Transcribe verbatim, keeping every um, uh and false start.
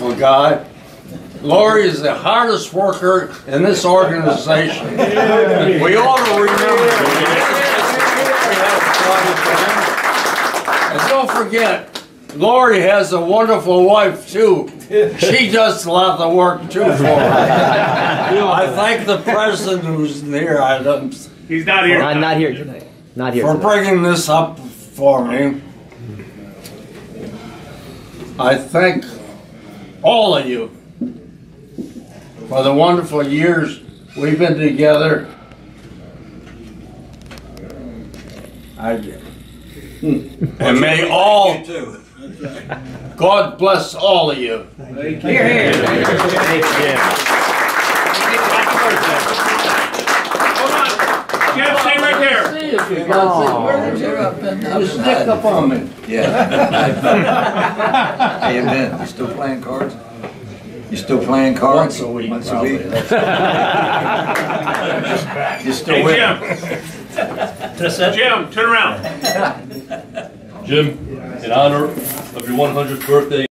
wonderful guy. Lori is the hardest worker in this organization. We ought to remember that. And don't forget, Lori has a wonderful wife too. She does a lot of the work too for her. I thank the president who's here. I don't. He's not here. Not, not here tonight. Not here for tonight. bringing this up for me. I thank all of you for the wonderful years we've been together. I and may all God bless all of you. Thank you. Here, here. Thank you. Hold on. Jim, stay right there. You stick up on me. Yeah. Amen. You still playing cards? You still playing cards? Once a week. Once a week. You still Hey, with Jim. Jim, turn around. Jim, in honor of your one hundredth birthday,